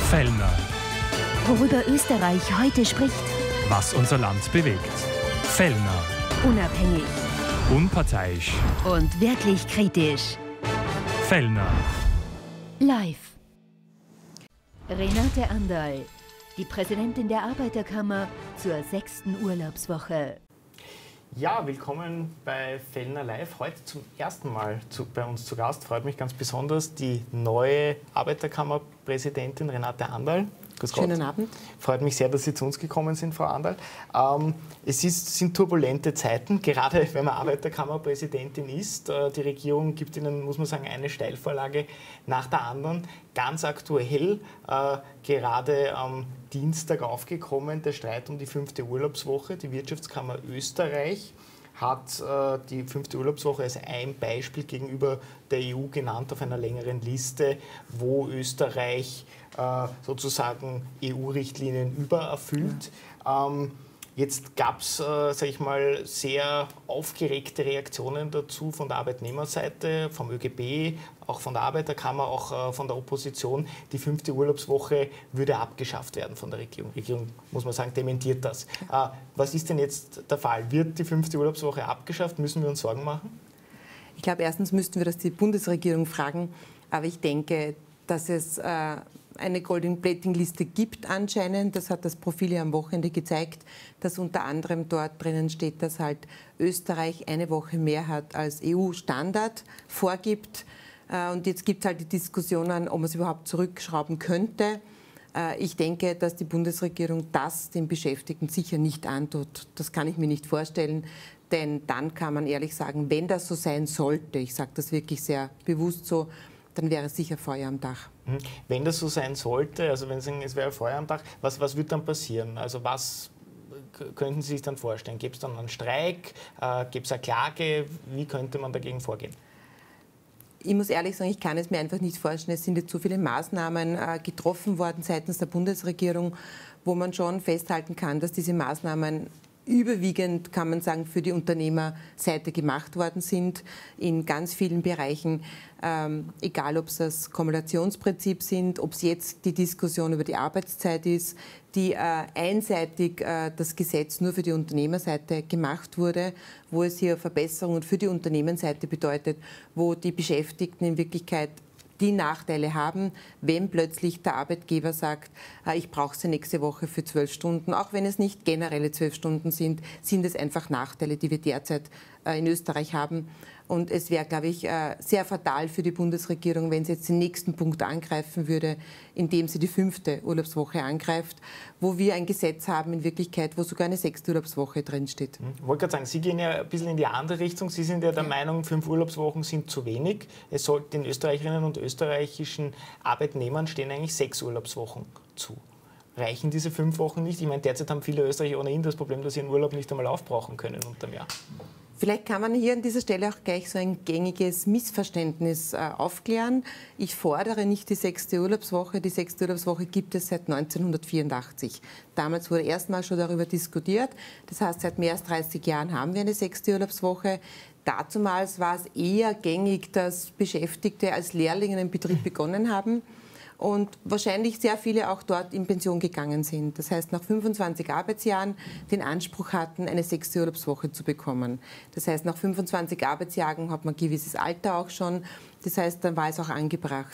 Fellner. Worüber Österreich heute spricht. Was unser Land bewegt. Fellner. Unabhängig. Unparteiisch. Und wirklich kritisch. Fellner. Live. Renate Anderl, die Präsidentin der Arbeiterkammer zur 6. Urlaubswoche. Ja, willkommen bei Fellner Live. Heute zum ersten Mal bei uns zu Gast. Freut mich ganz besonders die neue Arbeiterkammerpräsidentin Renate Anderl. Grüß Gott. Schönen Abend. Freut mich sehr, dass Sie zu uns gekommen sind, Frau Anderl. Sind turbulente Zeiten, gerade wenn man Arbeiterkammerpräsidentin ist. Die Regierung gibt Ihnen, muss man sagen, eine Steilvorlage nach der anderen. Ganz aktuell, gerade am Dienstag aufgekommen, der Streit um die 5. Urlaubswoche. Die Wirtschaftskammer Österreich hat die 5. Urlaubswoche als ein Beispiel gegenüber der EU genannt auf einer längeren Liste, wo Österreich sozusagen EU-Richtlinien übererfüllt. Ja. Jetzt gab es, sage ich mal, sehr aufgeregte Reaktionen dazu von der Arbeitnehmerseite, vom ÖGB, auch von der Arbeiterkammer, auch von der Opposition. Die 5. Urlaubswoche würde abgeschafft werden von der Regierung. Die Regierung, muss man sagen, dementiert das. Was ist denn jetzt der Fall? Wird die 5. Urlaubswoche abgeschafft? Müssen wir uns Sorgen machen? Ich glaube, erstens müssten wir das die Bundesregierung fragen. Aber ich denke, dass es eine Golden Plating Liste gibt anscheinend. Das hat das Profil ja am Wochenende gezeigt, dass unter anderem dort drinnen steht, dass halt Österreich eine Woche mehr hat als EU-Standard vorgibt. Und jetzt gibt es halt die Diskussionen, ob man es überhaupt zurückschrauben könnte. Ich denke, dass die Bundesregierung das den Beschäftigten sicher nicht antut. Das kann ich mir nicht vorstellen. Denn dann kann man ehrlich sagen, wenn das so sein sollte, ich sage das wirklich sehr bewusst so, dann wäre sicher Feuer am Dach. Wenn das so sein sollte, also wenn Sie sagen, es wäre Feuer am Dach, was wird dann passieren? Also was könnten Sie sich dann vorstellen? Gibt es dann einen Streik? Gibt es eine Klage? Wie könnte man dagegen vorgehen? Ich muss ehrlich sagen, ich kann es mir einfach nicht vorstellen. Es sind jetzt so viele Maßnahmen getroffen worden seitens der Bundesregierung, wo man schon festhalten kann, dass diese Maßnahmen überwiegend, kann man sagen, für die Unternehmerseite gemacht worden sind, in ganz vielen Bereichen, egal ob es das Kumulationsprinzip sind, ob es jetzt die Diskussion über die Arbeitszeit ist, die einseitig das Gesetz nur für die Unternehmerseite gemacht wurde, wo es hier Verbesserungen für die Unternehmensseite bedeutet, wo die Beschäftigten in Wirklichkeit die Nachteile haben, wenn plötzlich der Arbeitgeber sagt, ich brauche sie nächste Woche für 12 Stunden. Auch wenn es nicht generelle 12 Stunden sind, sind es einfach Nachteile, die wir derzeit in Österreich haben. Und es wäre, glaube ich, sehr fatal für die Bundesregierung, wenn sie jetzt den nächsten Punkt angreifen würde, indem sie die 5. Urlaubswoche angreift, wo wir ein Gesetz haben in Wirklichkeit, wo sogar eine 6. Urlaubswoche drinsteht. Ich wollte gerade sagen, Sie gehen ja ein bisschen in die andere Richtung. Sie sind ja der Meinung, 5 Urlaubswochen sind zu wenig. Es sollten den Österreicherinnen und österreichischen Arbeitnehmern stehen eigentlich 6 Urlaubswochen zu. Reichen diese 5 Wochen nicht? Ich meine, derzeit haben viele Österreicher ohnehin das Problem, dass sie ihren Urlaub nicht einmal aufbrauchen können unterm Jahr. Vielleicht kann man hier an dieser Stelle auch gleich so ein gängiges Missverständnis aufklären. Ich fordere nicht die 6. Urlaubswoche. Die 6. Urlaubswoche gibt es seit 1984. Damals wurde erstmals schon darüber diskutiert. Das heißt, seit mehr als 30 Jahren haben wir eine 6. Urlaubswoche. Dazumals war es eher gängig, dass Beschäftigte als Lehrlinge in einem Betrieb begonnen haben und wahrscheinlich sehr viele auch dort in Pension gegangen sind. Das heißt, nach 25 Arbeitsjahren den Anspruch hatten, eine 6. Urlaubswoche zu bekommen. Das heißt, nach 25 Arbeitsjahren hat man ein gewisses Alter auch schon. Das heißt, dann war es auch angebracht.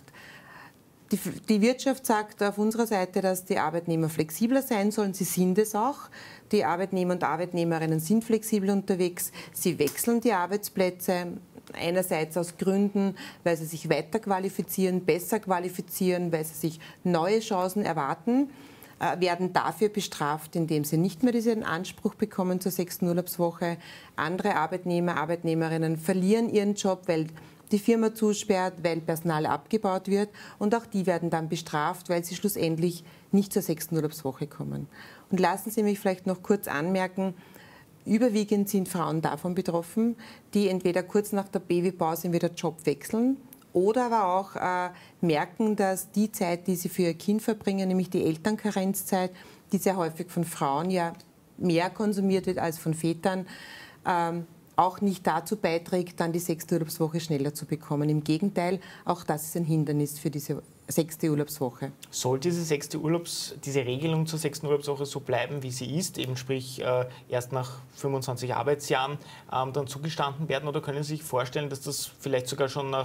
Die Wirtschaft sagt auf unserer Seite, dass die Arbeitnehmer flexibler sein sollen. Sie sind es auch. Die Arbeitnehmer und Arbeitnehmerinnen sind flexibel unterwegs. Sie wechseln die Arbeitsplätze. Einerseits aus Gründen, weil sie sich weiter qualifizieren, besser qualifizieren, weil sie sich neue Chancen erwarten, werden dafür bestraft, indem sie nicht mehr diesen Anspruch bekommen zur 6. Urlaubswoche. Andere Arbeitnehmer, Arbeitnehmerinnen verlieren ihren Job, weil die Firma zusperrt, weil Personal abgebaut wird. Und auch die werden dann bestraft, weil sie schlussendlich nicht zur 6. Urlaubswoche kommen. Und lassen Sie mich vielleicht noch kurz anmerken, überwiegend sind Frauen davon betroffen, die entweder kurz nach der Babypause wieder Job wechseln oder aber auch merken, dass die Zeit, die sie für ihr Kind verbringen, nämlich die Elternkarenzzeit, die sehr häufig von Frauen ja mehr konsumiert wird als von Vätern, auch nicht dazu beiträgt, dann die 6. Urlaubswoche schneller zu bekommen. Im Gegenteil, auch das ist ein Hindernis für diese 6. Urlaubswoche. Soll diese Regelung zur 6. Urlaubswoche so bleiben, wie sie ist, eben sprich erst nach 25 Arbeitsjahren dann zugestanden werden, oder können Sie sich vorstellen, dass das vielleicht sogar schon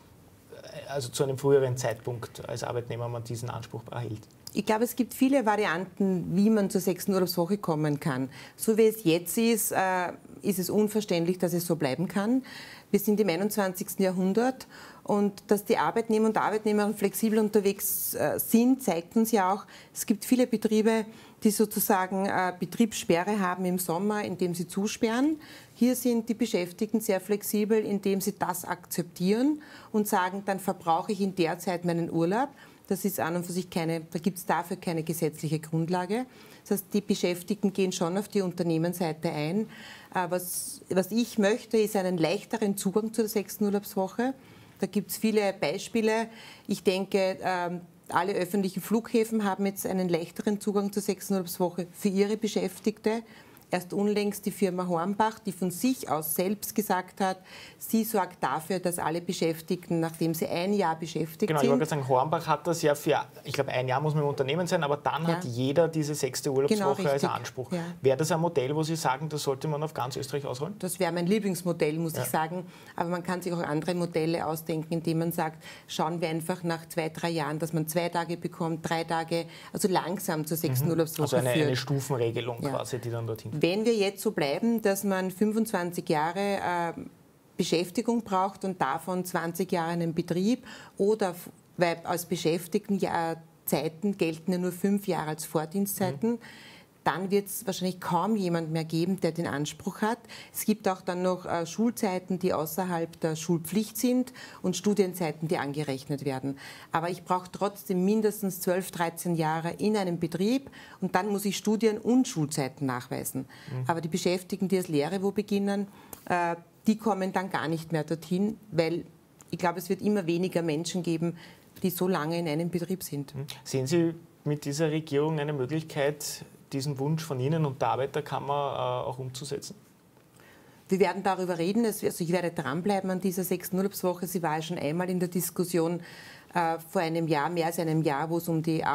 zu einem früheren Zeitpunkt als Arbeitnehmer man diesen Anspruch erhält? Ich glaube, es gibt viele Varianten, wie man zur 6. Urlaubswoche kommen kann. So wie es jetzt ist, ist es unverständlich, dass es so bleiben kann. Wir sind im 21. Jahrhundert und dass die Arbeitnehmer und Arbeitnehmerinnen flexibel unterwegs sind, zeigt uns ja auch, es gibt viele Betriebe, die sozusagen Betriebssperre haben im Sommer, indem sie zusperren. Hier sind die Beschäftigten sehr flexibel, indem sie das akzeptieren und sagen, dann verbrauche ich in der Zeit meinen Urlaub. Das ist an und für sich da gibt es dafür keine gesetzliche Grundlage. Das heißt, die Beschäftigten gehen schon auf die Unternehmensseite ein. Was ich möchte, ist einen leichteren Zugang zur 6. Urlaubswoche. Da gibt es viele Beispiele. Ich denke, alle öffentlichen Flughäfen haben jetzt einen leichteren Zugang zur 6. Urlaubswoche für ihre Beschäftigte. Erst unlängst die Firma Hornbach, die von sich aus selbst gesagt hat, sie sorgt dafür, dass alle Beschäftigten, nachdem sie ein Jahr beschäftigt sind... Genau, ich wollte sagen, Hornbach hat das ja für, ich glaube, ein Jahr muss man im Unternehmen sein, aber dann hat jeder diese 6. Urlaubswoche als Anspruch. Ja. Wäre das ein Modell, wo Sie sagen, das sollte man auf ganz Österreich ausrollen? Das wäre mein Lieblingsmodell, muss ich sagen. Aber man kann sich auch andere Modelle ausdenken, indem man sagt, schauen wir einfach nach 2, 3 Jahren, dass man 2 Tage bekommt, 3 Tage, also langsam zur 6. Urlaubswoche führt. Also eine Stufenregelung quasi, die dann dorthin führt. Wenn wir jetzt so bleiben, dass man 25 Jahre Beschäftigung braucht und davon 20 Jahre einen Betrieb, oder weil als Beschäftigten Zeiten gelten ja nur 5 Jahre als Vordienstzeiten, dann wird es wahrscheinlich kaum jemand mehr geben, der den Anspruch hat. Es gibt auch dann noch Schulzeiten, die außerhalb der Schulpflicht sind, und Studienzeiten, die angerechnet werden. Aber ich brauche trotzdem mindestens 12, 13 Jahre in einem Betrieb, und dann muss ich Studien- und Schulzeiten nachweisen. Aber die Beschäftigten, die als Lehre beginnen, die kommen dann gar nicht mehr dorthin, weil ich glaube, es wird immer weniger Menschen geben, die so lange in einem Betrieb sind. Sehen Sie mit dieser Regierung eine Möglichkeit, diesen Wunsch von Ihnen und der Arbeiterkammer auch umzusetzen? Wir werden darüber reden. Also ich werde dranbleiben an dieser 6. Urlaubswoche. Sie war ja schon einmal in der Diskussion vor einem Jahr, mehr als einem Jahr, wo es um die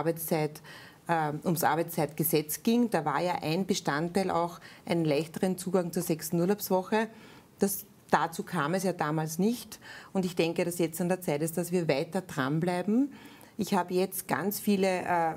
ums Arbeitszeitgesetz ging. Da war ja ein Bestandteil auch einen leichteren Zugang zur 6. Urlaubswoche. Dazu kam es ja damals nicht. Und ich denke, dass jetzt an der Zeit ist, dass wir weiter dranbleiben. Ich habe jetzt ganz viele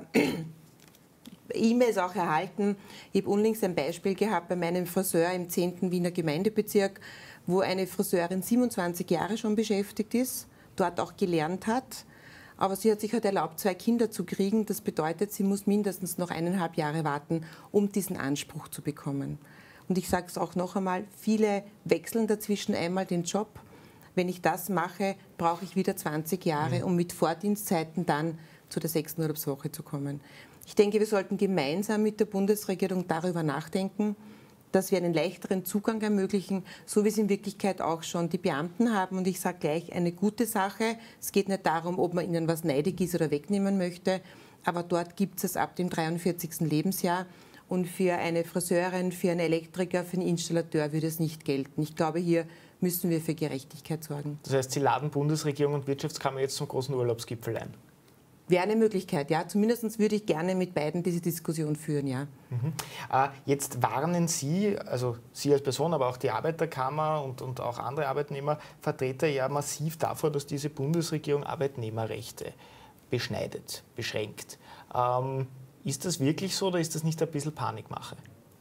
E-Mails auch erhalten. Ich habe unlängst ein Beispiel gehabt bei meinem Friseur im 10. Wiener Gemeindebezirk, wo eine Friseurin 27 Jahre schon beschäftigt ist, dort auch gelernt hat. Aber sie hat sich halt erlaubt, 2 Kinder zu kriegen. Das bedeutet, sie muss mindestens noch 1,5 Jahre warten, um diesen Anspruch zu bekommen. Und ich sage es auch noch einmal, viele wechseln dazwischen einmal den Job. Wenn ich das mache, brauche ich wieder 20 Jahre, um mit Vordienstzeiten dann zu der 6. Urlaubswoche zu kommen. Ich denke, wir sollten gemeinsam mit der Bundesregierung darüber nachdenken, dass wir einen leichteren Zugang ermöglichen, so wie es in Wirklichkeit auch schon die Beamten haben. Und ich sage gleich, eine gute Sache. Es geht nicht darum, ob man ihnen was neidig ist oder wegnehmen möchte, aber dort gibt es ab dem 43. Lebensjahr. Und für eine Friseurin, für einen Elektriker, für einen Installateur würde es nicht gelten. Ich glaube, hier müssen wir für Gerechtigkeit sorgen. Das heißt, Sie laden Bundesregierung und Wirtschaftskammer jetzt zum großen Urlaubsgipfel ein? Wäre eine Möglichkeit, ja. Zumindest würde ich gerne mit beiden diese Diskussion führen, ja. Jetzt warnen Sie, also Sie als Person, aber auch die Arbeiterkammer und auch andere Arbeitnehmervertreter ja massiv davor, dass diese Bundesregierung Arbeitnehmerrechte beschneidet, beschränkt. Ist das wirklich so, oder ist das nicht ein bisschen Panikmache?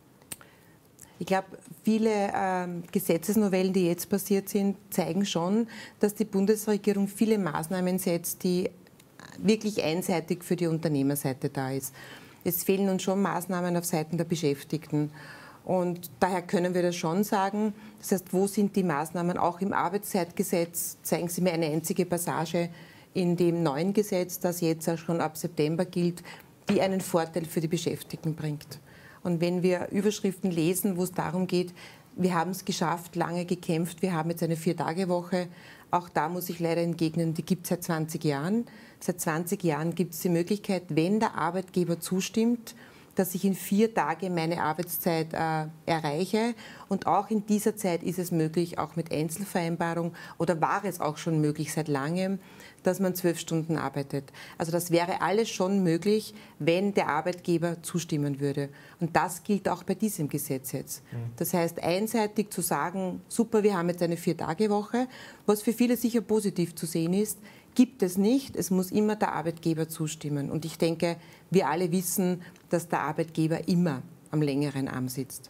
Ich glaube, viele Gesetzesnovellen, die jetzt passiert sind, zeigen schon, dass die Bundesregierung viele Maßnahmen setzt, die wirklich einseitig für die Unternehmerseite da ist. Es fehlen uns schon Maßnahmen auf Seiten der Beschäftigten. Und daher können wir das schon sagen. Das heißt, wo sind die Maßnahmen? Auch im Arbeitszeitgesetz zeigen Sie mir eine einzige Passage in dem neuen Gesetz, das jetzt auch schon ab September gilt, die einen Vorteil für die Beschäftigten bringt. Und wenn wir Überschriften lesen, wo es darum geht, wir haben es geschafft, lange gekämpft, wir haben jetzt eine 4-Tage-Woche, auch da muss ich leider entgegnen, die gibt es seit 20 Jahren. Seit 20 Jahren gibt es die Möglichkeit, wenn der Arbeitgeber zustimmt, dass ich in 4 Tagen meine Arbeitszeit erreiche. Und auch in dieser Zeit ist es möglich, auch mit Einzelvereinbarung, oder war es auch schon möglich seit langem, dass man 12 Stunden arbeitet. Also das wäre alles schon möglich, wenn der Arbeitgeber zustimmen würde. Und das gilt auch bei diesem Gesetz jetzt. Das heißt, einseitig zu sagen, super, wir haben jetzt eine 4-Tage-Woche, was für viele sicher positiv zu sehen ist, gibt es nicht. Es muss immer der Arbeitgeber zustimmen. Und ich denke, wir alle wissen, dass der Arbeitgeber immer am längeren Arm sitzt.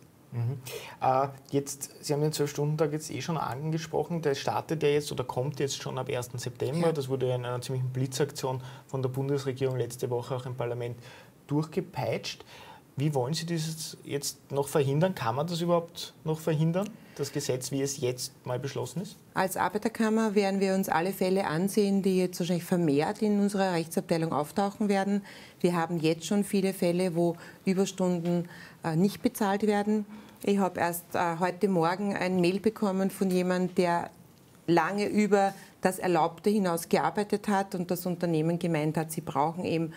Jetzt, Sie haben den 12-Stunden-Tag jetzt schon angesprochen, der startet ja jetzt oder kommt jetzt schon ab 1. September. Ja. Das wurde in einer ziemlichen Blitzaktion von der Bundesregierung letzte Woche auch im Parlament durchgepeitscht. Wie wollen Sie das jetzt noch verhindern? Kann man das überhaupt noch verhindern, das Gesetz, wie es jetzt mal beschlossen ist? Als Arbeiterkammer werden wir uns alle Fälle ansehen, die jetzt wahrscheinlich vermehrt in unserer Rechtsabteilung auftauchen werden. Wir haben jetzt schon viele Fälle, wo Überstunden nicht bezahlt werden. Ich habe erst heute Morgen ein Mail bekommen von jemandem, der lange über das Erlaubte hinaus gearbeitet hat und das Unternehmen gemeint hat, sie brauchen eben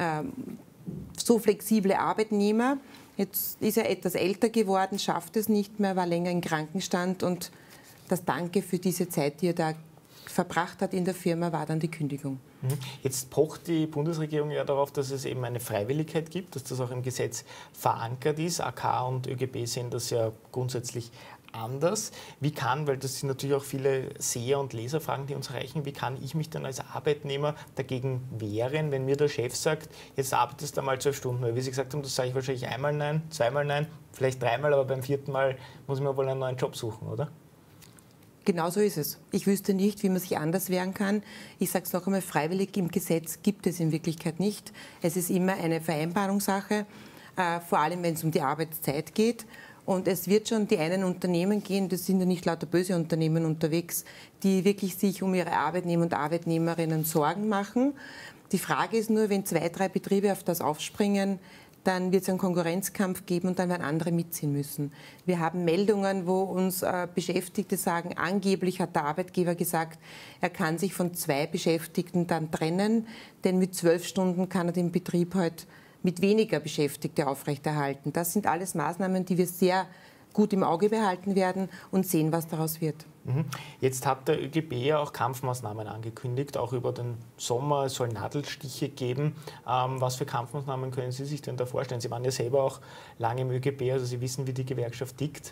so flexible Arbeitnehmer. Jetzt ist er etwas älter geworden, schafft es nicht mehr, war länger im Krankenstand und das Danke für diese Zeit, die er da verbracht hat in der Firma, war dann die Kündigung. Jetzt pocht die Bundesregierung ja darauf, dass es eben eine Freiwilligkeit gibt, dass das auch im Gesetz verankert ist. AK und ÖGB sehen das ja grundsätzlich anders. Wie kann, weil das sind natürlich auch viele Seher- und Leserfragen, die uns erreichen, wie kann ich mich dann als Arbeitnehmer dagegen wehren, wenn mir der Chef sagt, jetzt arbeitest du einmal 12 Stunden. Weil wie Sie gesagt haben, das sage ich wahrscheinlich einmal nein, zweimal nein, vielleicht 3-mal, aber beim 4. Mal muss ich mir wohl einen neuen Job suchen, oder? Genau so ist es. Ich wüsste nicht, wie man sich anders wehren kann. Ich sage es noch einmal, freiwillig im Gesetz gibt es in Wirklichkeit nicht. Es ist immer eine Vereinbarungssache, vor allem wenn es um die Arbeitszeit geht. Und es wird schon die einen Unternehmen gehen, das sind ja nicht lauter böse Unternehmen unterwegs, die wirklich sich um ihre Arbeitnehmer und Arbeitnehmerinnen Sorgen machen. Die Frage ist nur, wenn 2, 3 Betriebe auf das aufspringen, dann wird es einen Konkurrenzkampf geben und dann werden andere mitziehen müssen. Wir haben Meldungen, wo uns Beschäftigte sagen, angeblich hat der Arbeitgeber gesagt, er kann sich von 2 Beschäftigten dann trennen, denn mit 12 Stunden kann er den Betrieb halt mit weniger Beschäftigte aufrechterhalten. Das sind alles Maßnahmen, die wir sehr gut im Auge behalten werden und sehen, was daraus wird. Jetzt hat der ÖGB ja auch Kampfmaßnahmen angekündigt, auch über den Sommer. Es soll Nadelstiche geben. Was für Kampfmaßnahmen können Sie sich denn da vorstellen? Sie waren ja selber auch lange im ÖGB, also Sie wissen, wie die Gewerkschaft tickt.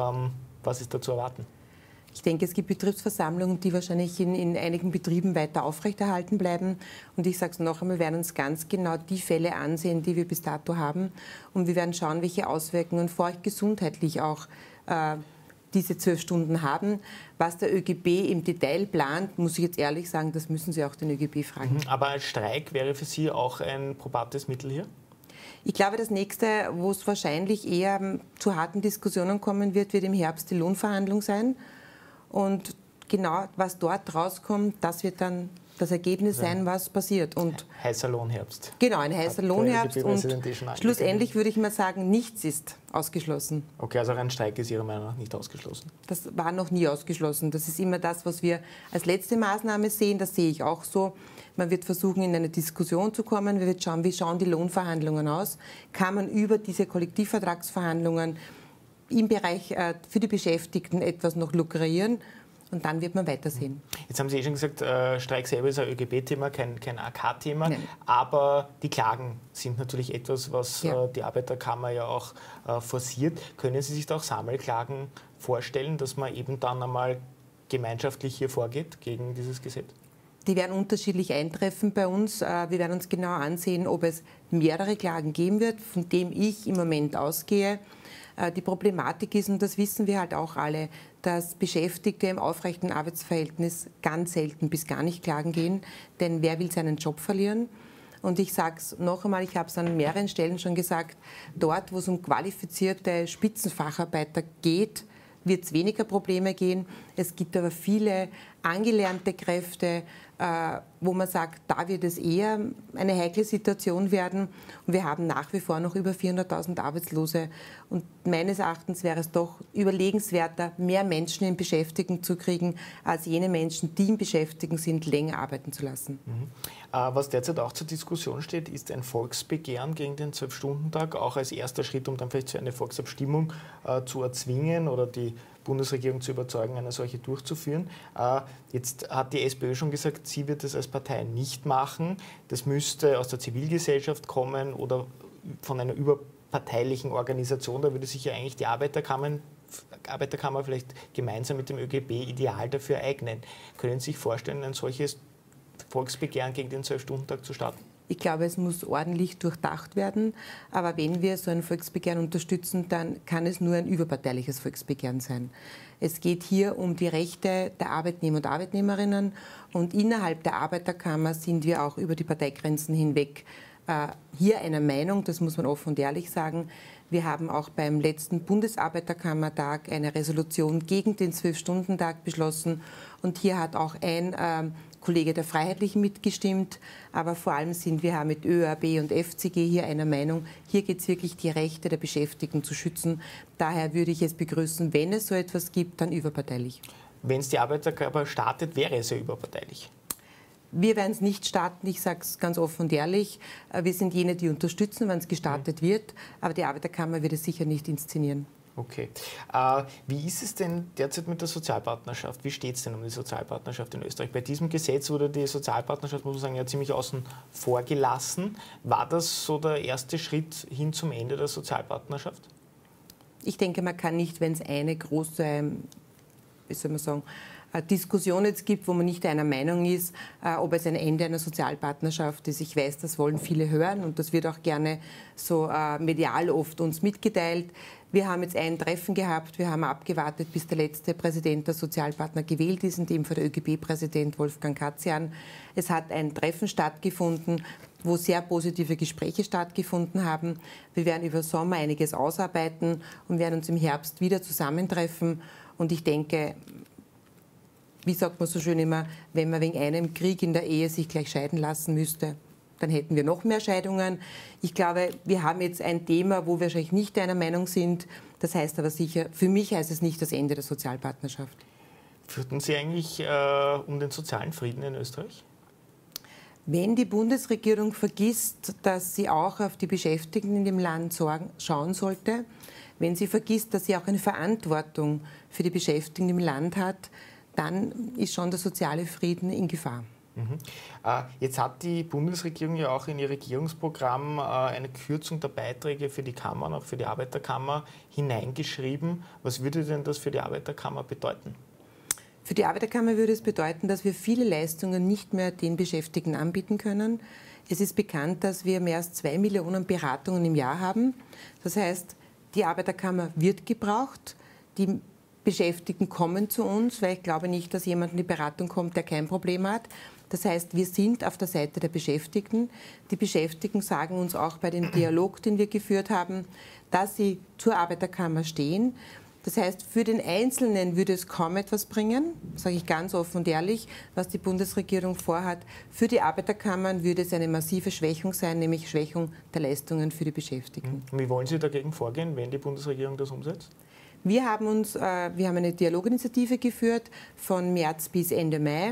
Was ist da zu erwarten? Ich denke, es gibt Betriebsversammlungen, die wahrscheinlich in einigen Betrieben weiter aufrechterhalten bleiben. Und ich sage es noch einmal, wir werden uns ganz genau die Fälle ansehen, die wir bis dato haben. Und wir werden schauen, welche Auswirkungen vor allem gesundheitlich auch diese 12 Stunden haben. Was der ÖGB im Detail plant, muss ich jetzt ehrlich sagen, das müssen Sie auch den ÖGB fragen. Aber ein Streik wäre für Sie auch ein probates Mittel hier? Ich glaube, das nächste, wo es wahrscheinlich eher zu harten Diskussionen kommen wird, wird im Herbst die Lohnverhandlung sein. Und genau, was dort rauskommt, das wird dann das Ergebnis sein, was passiert. Und heißer Lohnherbst. Genau, ein heißer Lohnherbst. Und schlussendlich würde ich mal sagen, nichts ist ausgeschlossen. Okay, also ein Streik ist Ihrer Meinung nach nicht ausgeschlossen? Das war noch nie ausgeschlossen. Das ist immer das, was wir als letzte Maßnahme sehen. Das sehe ich auch so. Man wird versuchen, in eine Diskussion zu kommen. Wir werden schauen, wie schauen die Lohnverhandlungen aus. Kann man über diese Kollektivvertragsverhandlungen im Bereich für die Beschäftigten etwas noch lukrieren? Und dann wird man weitersehen. Jetzt haben Sie schon gesagt, Streik selber ist ein ÖGB-Thema, kein AK-Thema. Aber die Klagen sind natürlich etwas, was die Arbeiterkammer ja auch forciert. Können Sie sich da auch Sammelklagen vorstellen, dass man eben dann einmal gemeinschaftlich hier vorgeht gegen dieses Gesetz? Die werden unterschiedlich eintreffen bei uns. Wir werden uns genau ansehen, ob es mehrere Klagen geben wird, von dem ich im Moment ausgehe. Die Problematik ist, und das wissen wir halt auch alle, dass Beschäftigte im aufrechten Arbeitsverhältnis ganz selten bis gar nicht klagen gehen, denn wer will seinen Job verlieren? Und ich sage es noch einmal, ich habe es an mehreren Stellen schon gesagt, dort, wo es um qualifizierte Spitzenfacharbeiter geht, wird es weniger Probleme gehen. Es gibt aber viele angelernte Kräfte, wo man sagt, da wird es eher eine heikle Situation werden. Und wir haben nach wie vor noch über 400.000 Arbeitslose. Und meines Erachtens wäre es doch überlegenswerter, mehr Menschen in Beschäftigung zu kriegen, als jene Menschen, die in Beschäftigung sind, länger arbeiten zu lassen. Was derzeit auch zur Diskussion steht, ist ein Volksbegehren gegen den 12-Stunden-Tag, auch als erster Schritt, um dann vielleicht so eine Volksabstimmung zu erzwingen oder die Bundesregierung zu überzeugen, eine solche durchzuführen. Jetzt hat die SPÖ schon gesagt, sie wird das als Partei nicht machen. Das müsste aus der Zivilgesellschaft kommen oder von einer überparteilichen Organisation. Da würde sich ja eigentlich die Arbeiterkammer vielleicht gemeinsam mit dem ÖGB ideal dafür eignen. Können Sie sich vorstellen, ein solches Volksbegehren gegen den 12-Stunden-Tag zu starten? Ich glaube, es muss ordentlich durchdacht werden. Aber wenn wir so ein Volksbegehren unterstützen, dann kann es nur ein überparteiliches Volksbegehren sein. Es geht hier um die Rechte der Arbeitnehmer und Arbeitnehmerinnen. Und innerhalb der Arbeiterkammer sind wir auch über die Parteigrenzen hinweg hier einer Meinung, das muss man offen und ehrlich sagen. Wir haben auch beim letzten Bundesarbeiterkammertag eine Resolution gegen den 12-Stunden-Tag beschlossen. Und hier hat auch ein Kollege der Freiheitlichen mitgestimmt, aber vor allem sind wir mit ÖAB und FCG hier einer Meinung, hier geht es wirklich, die Rechte der Beschäftigten zu schützen. Daher würde ich es begrüßen, wenn es so etwas gibt, dann überparteilich. Wenn es die Arbeiterkammer startet, wäre es ja überparteilich. Wir werden es nicht starten, ich sage es ganz offen und ehrlich. Wir sind jene, die unterstützen, wenn es gestartet wird, aber die Arbeiterkammer wird es sicher nicht inszenieren. Okay. Wie ist es denn derzeit mit der Sozialpartnerschaft? Wie steht es denn um die Sozialpartnerschaft in Österreich? Bei diesem Gesetz wurde die Sozialpartnerschaft, muss man sagen, ja ziemlich außen vor gelassen. War das so der erste Schritt hin zum Ende der Sozialpartnerschaft? Ich denke, man kann nicht, wenn es eine große, wie soll man sagen, Diskussion jetzt gibt, wo man nicht einer Meinung ist, ob es ein Ende einer Sozialpartnerschaft ist. Ich weiß, das wollen viele hören und das wird auch gerne so medial oft uns mitgeteilt. Wir haben jetzt ein Treffen gehabt, wir haben abgewartet, bis der letzte Präsident der Sozialpartner gewählt ist, in dem Fall der ÖGB-Präsident Wolfgang Katzian. Es hat ein Treffen stattgefunden, wo sehr positive Gespräche stattgefunden haben. Wir werden über Sommer einiges ausarbeiten und werden uns im Herbst wieder zusammentreffen. Und ich denke, wie sagt man so schön immer, wenn man wegen einem Krieg in der Ehe sich gleich scheiden lassen müsste, dann hätten wir noch mehr Scheidungen. Ich glaube, wir haben jetzt ein Thema, wo wir wahrscheinlich nicht einer Meinung sind. Das heißt aber sicher, für mich heißt es nicht das Ende der Sozialpartnerschaft. Fürchten Sie eigentlich um den sozialen Frieden in Österreich? Wenn die Bundesregierung vergisst, dass sie auch auf die Beschäftigten in dem Land schauen sollte, wenn sie vergisst, dass sie auch eine Verantwortung für die Beschäftigten im Land hat, dann ist schon der soziale Frieden in Gefahr. Jetzt hat die Bundesregierung ja auch in ihr Regierungsprogramm eine Kürzung der Beiträge für die Kammern, auch für die Arbeiterkammer, hineingeschrieben. Was würde denn das für die Arbeiterkammer bedeuten? Für die Arbeiterkammer würde es bedeuten, dass wir viele Leistungen nicht mehr den Beschäftigten anbieten können. Es ist bekannt, dass wir mehr als 2 Millionen Beratungen im Jahr haben. Das heißt, die Arbeiterkammer wird gebraucht. Die Beschäftigten kommen zu uns, weil ich glaube nicht, dass jemand in die Beratung kommt, der kein Problem hat. Das heißt, wir sind auf der Seite der Beschäftigten. Die Beschäftigten sagen uns auch bei dem Dialog, den wir geführt haben, dass sie zur Arbeiterkammer stehen. Das heißt, für den Einzelnen würde es kaum etwas bringen, sage ich ganz offen und ehrlich, was die Bundesregierung vorhat. Für die Arbeiterkammern würde es eine massive Schwächung sein, nämlich Schwächung der Leistungen für die Beschäftigten. Und wie wollen Sie dagegen vorgehen, wenn die Bundesregierung das umsetzt? Wir haben eine Dialoginitiative geführt von März bis Ende Mai.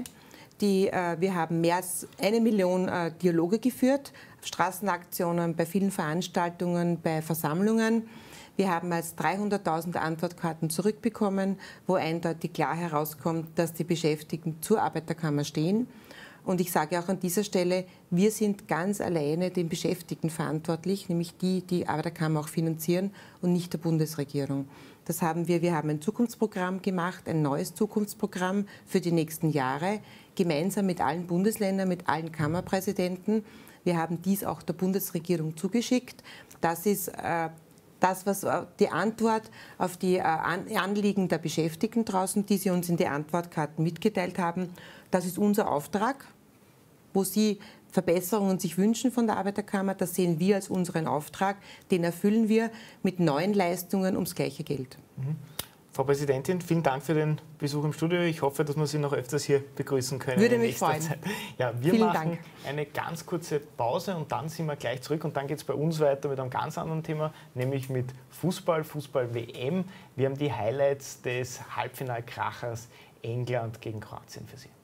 Wir haben mehr als 1 Million Dialoge geführt, Straßenaktionen, bei vielen Veranstaltungen, bei Versammlungen. Wir haben als 300.000 Antwortkarten zurückbekommen, wo eindeutig klar herauskommt, dass die Beschäftigten zur Arbeiterkammer stehen. Und ich sage auch an dieser Stelle, wir sind ganz alleine den Beschäftigten verantwortlich, nämlich die Arbeiterkammer auch finanzieren und nicht der Bundesregierung. Das haben wir haben ein Zukunftsprogramm gemacht, ein neues Zukunftsprogramm für die nächsten Jahre, gemeinsam mit allen Bundesländern, mit allen Kammerpräsidenten. Wir haben dies auch der Bundesregierung zugeschickt. Das ist das, was die Antwort auf die Anliegen der Beschäftigten draußen, die sie uns in die Antwortkarten mitgeteilt haben. Das ist unser Auftrag, wo sie Verbesserungen sich wünschen von der Arbeiterkammer. Das sehen wir als unseren Auftrag. Den erfüllen wir mit neuen Leistungen ums gleiche Geld. Frau Präsidentin, vielen Dank für den Besuch im Studio. Ich hoffe, dass wir Sie noch öfters hier begrüßen können. Würde mich freuen. Zeit. Ja, wir vielen machen Dank. eine ganz kurze Pause und dann sind wir gleich zurück. Und dann geht es bei uns weiter mit einem ganz anderen Thema, nämlich mit Fußball-WM. Wir haben die Highlights des Halbfinalkrachers England gegen Kroatien für Sie.